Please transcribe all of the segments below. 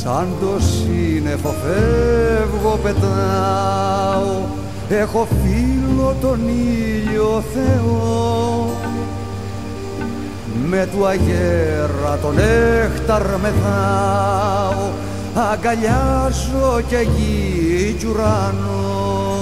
Σαν το σύννεφο φεύγω, πετάω, έχω φίλο τον ήλιο Θεό. Με του αγέρα τον νέχταρ μεθάω, αγκαλιάζω και γη κι ουρανό.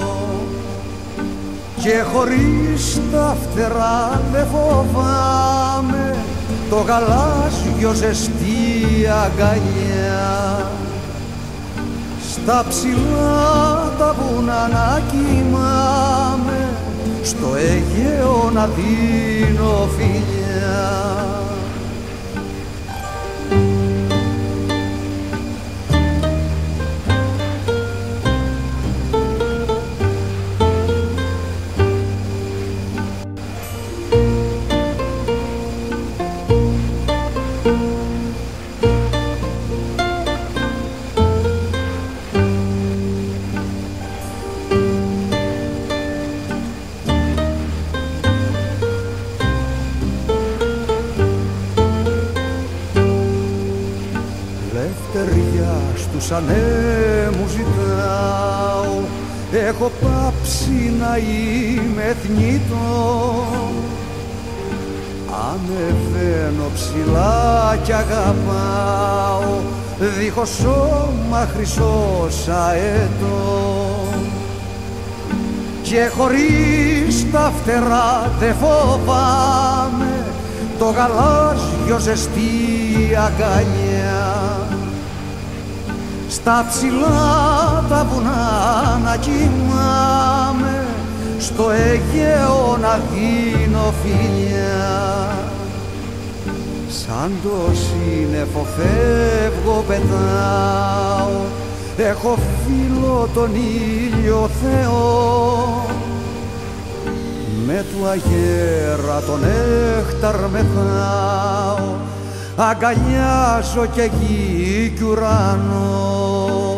Και χωρίς τα φτερά δεν φοβάμαι το γαλάζιο ζεστή αγκαλιά. Στα ψηλά τα βουνά να κοιμάμαι, στο Αιγαίο να δίνω φιλιά. Ελευθεριά στους ανέμους ζητάω, έχω πάψει να είμαι θνητό. Ανεβαίνω ψηλά κι αγαπάω, δίχως σώμα χρυσός αετό. Και χωρίς τα φτερά δε φοβάμαι το γαλάζιο ζεστή αγκαλιά. Στα ψηλά τα βουνά να κοιμάμαι, στο Αιγαίο να δίνω φιλιά. Σαν το σύννεφο φεύγω, πετάω, έχω φίλο τον ήλιο Θεό. Με του αγέρα τον νέχταρ μεθάω, αγκαλιάζω και γη κι ουρανό.